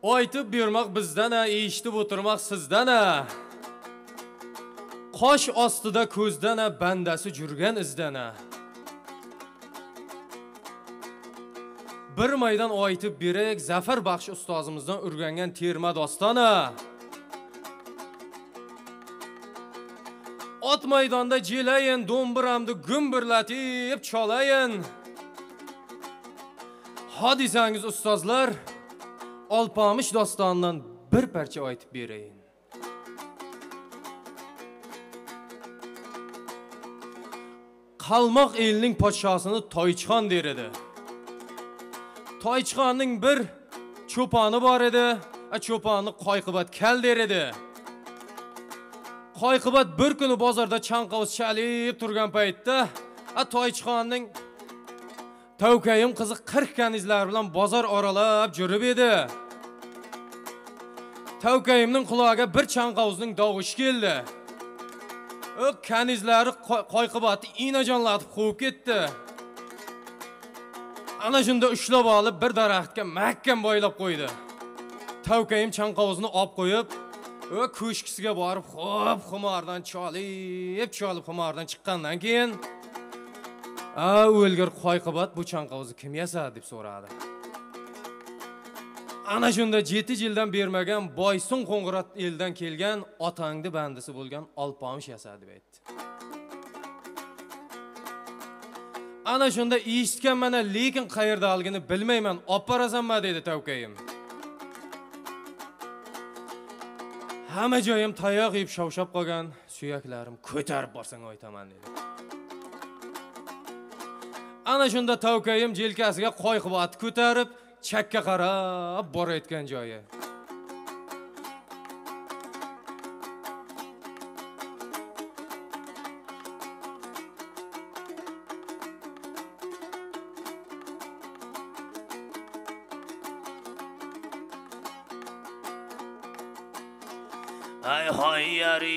Aytib bermoq bizdan, eshitib o'tirmoq sizdan. Qosh ostida ko'zdan bandasi jurgan izdan. Bir maydon aytib berek, Zafar Baxsh ustozimizdan o'rgangan terma dostona. Ot maydonda jelayin, do'mbiramni gumbirlatib chalayin. Hodisangiz ustozlar, Alpomish dostonidan bir parcha aytib berayin. Qalmoq elning podshosini Toychxon der edi. Toychxonning bir cho'poni bor edi, cho'ponni Qoyqibat kal der edi. Qoyqibat bir kuni bozorda chanqovuz chalib turgan paytda, Toychxonning Tavkayim qizi 40 kanizlar bilan bozor oralab yurib edi. Tavkayimning qulog'iga bir chanqovuzning dog'ishi keldi. O kanizlari Qoyqibatni inajonlatib qo'yib ketdi. Ana shunda ushlab olib bir daraxtga mahkam boylab qo'ydi. Tavkayim chanqovuzni olib qo'yib, ko'shkisiga borib, xo'p, xumordan cholib xumordan chiqqandan keyin o'lgir Qoyqibat bu chanqovuzni kim yasadi deb so'radi. Ana shunda 7 yildan bermagan Boysun Qo'ng'irot eldan kelgan otangni bandisi bo'lgan Alpomish yasadi deb aytdi. Ana shunda eshitgan mana, lekin qayerdaligini bilmayman, olib borasanmi dedi Tavkayim. Hamma joyim tayoq yeb shovshab qolgan, suyaklarim ko'tarib borsang aytaman dedi. Ana shunda Tavkayim jelkasiga Qoyqibatni ko'tarib, chakka qarab borayotgan joyi. Ay hay yari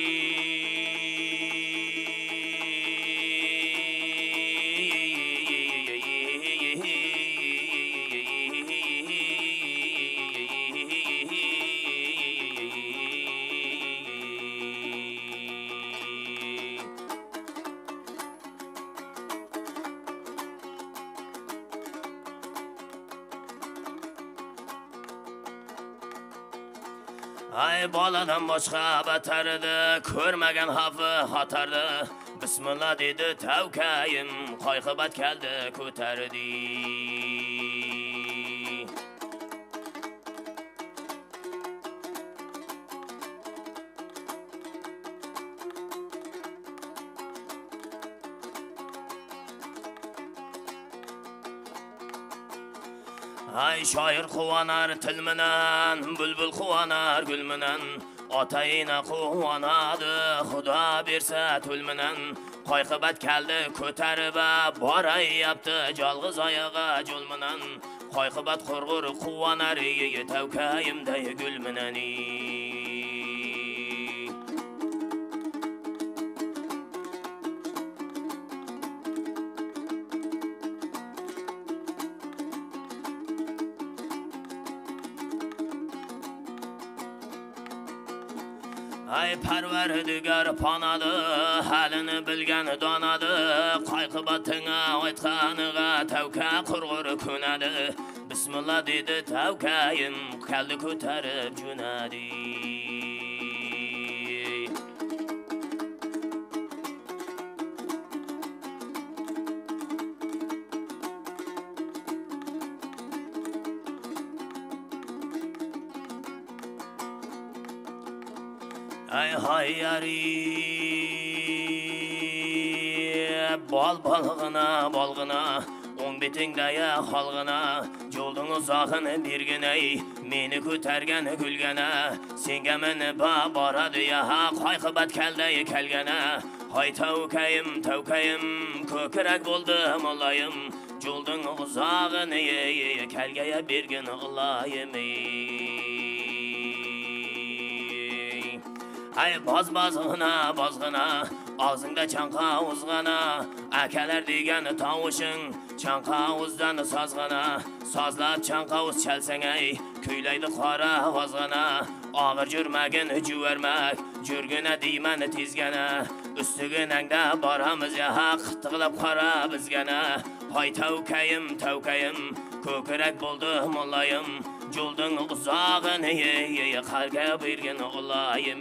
Ay boladan boshqa batardi, ko'rmagan xavfi xatardi. Bismillah dedi Tavkayim, Qoyqibat keldi ko'tardi. Ay shoir quvonar til bilan, bulbul quvonar gul bilan, otayina quvonadi, Xudo bersa tul bilan. Qoyqibat keldi ko'tarib borayapti, yolg'iz oyog'i jo'l bilan. Qoyqibat qurg'ur quvonar, Tavkayimday gul bilan. Ay Parvardigar panadı, halini bilgan donadı. Qoyqibatga aytganiga Tavka qurg'ur ko'nadi. Bismillah dedi Tavkayim, keldi ko'tarib jo'nadi. Ay hay yari bol balg'ina o'ng betingdagi xalg'ina yo'lding uzoqini berginay meni ko'targan gulgana senga meni boradi ya Qoyqibat keldi kelgana hay Tavkayim ko'krak bo'ldi molayim yo'lding uzoqini kelgaya bergin Allohim. Ay bozg'ina og'zingda chanqovuzg'ana akalar degan tovushing chanqovuzdan sozg'ana sozlab chanqovuz chalsang ay Küyleydi qara ağızgana, ağır jürmagin jüvermek, jürgüne diymeni tizgene, üstügünen de baramız ya qıttıqlap qara bizgene. Hay tavkayım, kökürek buldu mollayım, Joldun uzağın qarga birgin olayım.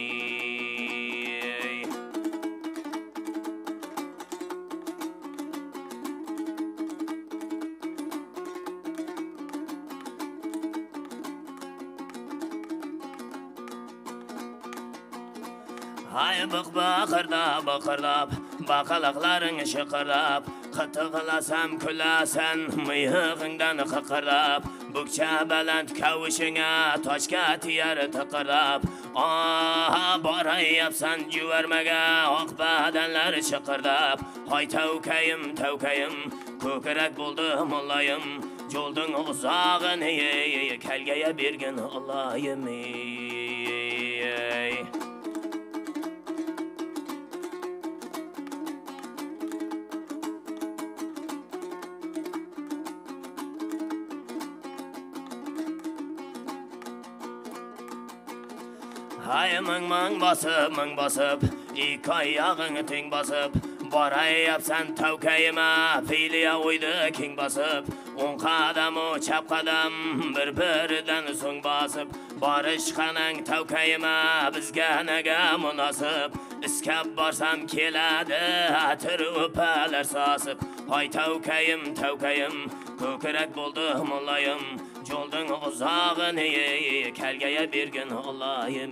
Hay bakırdap, bakalakların şıkırdap, Qıtıqlasam külasan, mıyığından qıqırdap, Bukça belent kavuşuna, toçka tiyar tıqırdap, Baray yapsan jüvermege, oq badanlar çıqırdap, Hay tavkayım, kökürek buldu mollayım, Joldun uzağın, kelgeye bir gün olayım. Hay mıng basıp, iki ayağını ting basıp, Baray yapsan tavkayıma, filiye uydu king basıp, 10 qadam, çap qadam, bir-birinden so'ng basıp, Barışqanan tavkayıma, bizga nega munasib, Iskab barsam keladi, atir o'palar sasib, Hay tavkayım, kökürek buldu mollayım, Joldun uzağın, kelgeye bir gün olayım.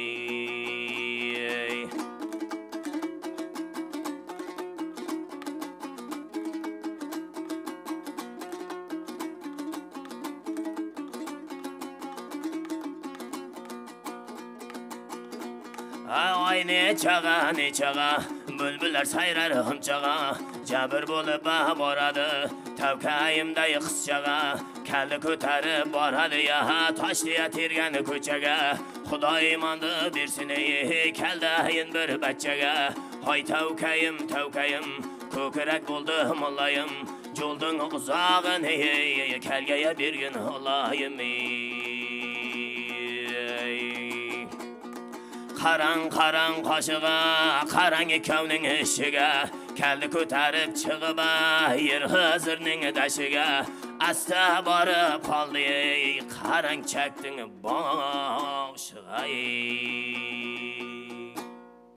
Ay ne çağa, bülbüller sayrar hımçağa, Jabir bolup boradı, tavkayımda qizchaga, Kalli ko'tarib boradi ya, toshliya tergan ko'chaga, Xudo iymonni bersin kaldayin bir bachchaga. Hay tavkayim, ko'krak bo'ldi mollayim, Joldun uzağın, kelgeye bir gün olayım. Qarang qoshiga, qarang ikkovning ishiga, Kalli ko'tarib chiqib yer Xizrning dashiga, Asta borib qoldi, qarang chakding boshiga.